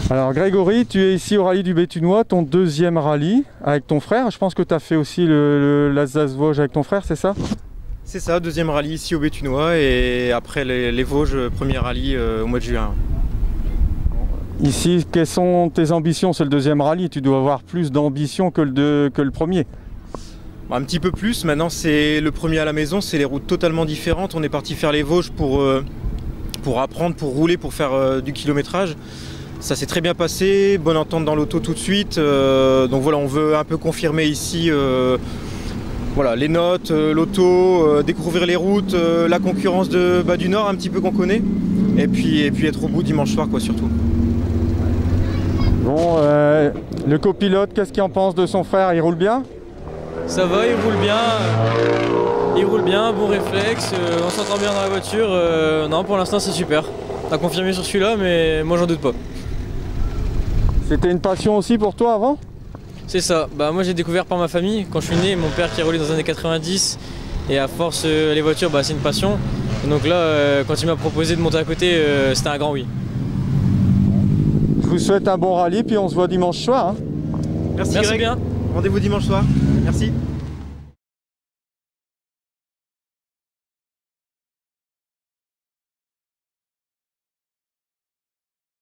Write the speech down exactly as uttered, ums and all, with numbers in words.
Alors Grégory, tu es ici au rallye du Béthunois, ton deuxième rallye avec ton frère. Je pense que tu as fait aussi le, le, l'Alsace-Vosges avec ton frère, c'est ça? C'est ça, deuxième rallye ici au Béthunois et après les, les Vosges, premier rallye euh, au mois de juin. Ici, quelles sont tes ambitions? C'est le deuxième rallye, tu dois avoir plus d'ambition que, le que le premier. Un petit peu plus, maintenant c'est le premier à la maison, c'est les routes totalement différentes. On est parti faire les Vosges pour, euh, pour apprendre, pour rouler, pour faire euh, du kilométrage. Ça s'est très bien passé, bonne entente dans l'auto tout de suite. Euh, donc voilà, on veut un peu confirmer ici euh, voilà, les notes, euh, l'auto, euh, découvrir les routes, euh, la concurrence de, bah, du Nord un petit peu qu'on connaît. Et puis, et puis être au bout dimanche soir quoi surtout. Bon, euh, le copilote, qu'est-ce qu'il en pense de son frère? Il roule bien? Ça va, il roule bien. Il roule bien, bon réflexe, euh, on s'entend bien dans la voiture. Euh, non, pour l'instant c'est super. T'as confirmé sur celui-là, mais moi j'en doute pas. C'était une passion aussi pour toi avant? C'est ça. Bah moi j'ai découvert par ma famille. Quand je suis né, mon père qui a roulé dans les années quatre-vingt-dix. Et à force, euh, les voitures, bah, c'est une passion. Et donc là, euh, quand il m'a proposé de monter à côté, euh, c'était un grand oui. Je vous souhaite un bon rallye, puis on se voit dimanche soir. Hein. Merci, Merci Greg. bien. Rendez-vous dimanche soir. Merci.